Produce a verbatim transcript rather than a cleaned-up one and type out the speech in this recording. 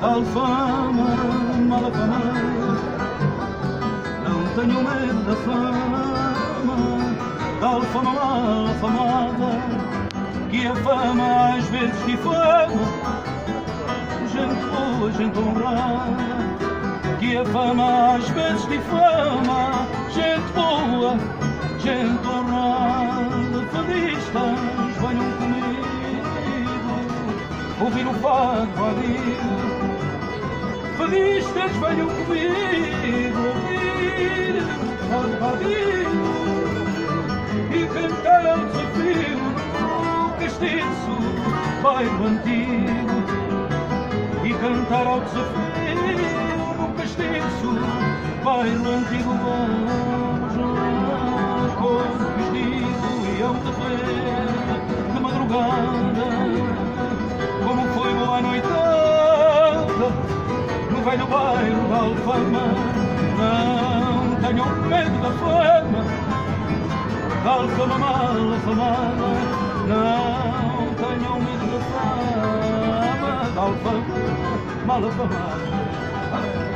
Alfama, mal afamada, não tenho medo da fama, da alfama mal afamada, que a fama às vezes difama, gente boa, gente honrada, que a fama às vezes difama, gente boa, gente honrada. Fadistas, venham comigo, ouvir o fado vadio. Fadistas, venham comigo, ouvir o fado vadio e cantar ao desafio no castiço, bairro antigo, e cantar ao desafio no castiço, bairro antigo. Vamos lá, como vos digo, e hão de ver de madrugada como foi boa noitada no velho bairro da Alfama. Não tenham medo da fama, da alfama mal afamada, não tenham medo da fama, da alfama mal afamada.